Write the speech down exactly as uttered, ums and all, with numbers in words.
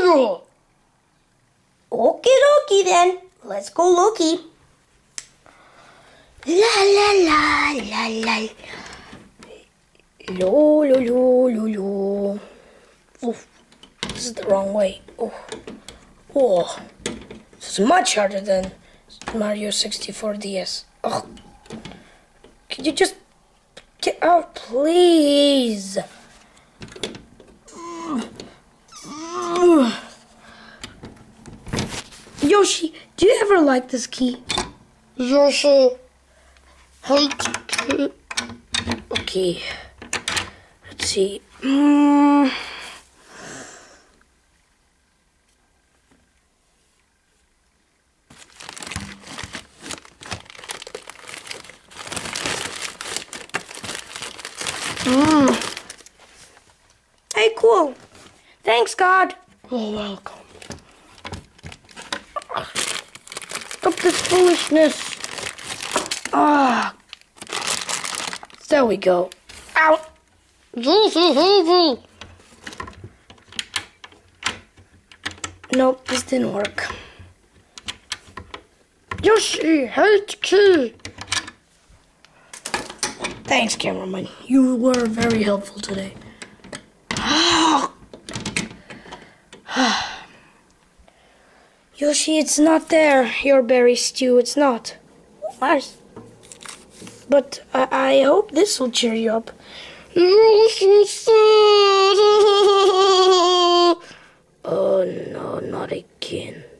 Okie dokie then. Let's go looky. La la la la la. Lo lo lo lo lo. Oof. This is the wrong way. Oh. Oh. This is much harder than Mario sixty-four D S. Oh. Could you just get out, please? Yoshi, do you ever like this key? Yoshi, hate key. Okay. Let's see. Mm. Mm. Hey, cool. Thanks, God. You're welcome. Stop this foolishness. Ah. There we go. Ow. This is easy. Nope, this didn't work. Yoshi, hate key. Thanks, cameraman. You were very helpful today. Yoshi, it's not there. Your berry stew, it's not. Nice. But I, I hope this will cheer you up. Yoshi said. Oh no, not again.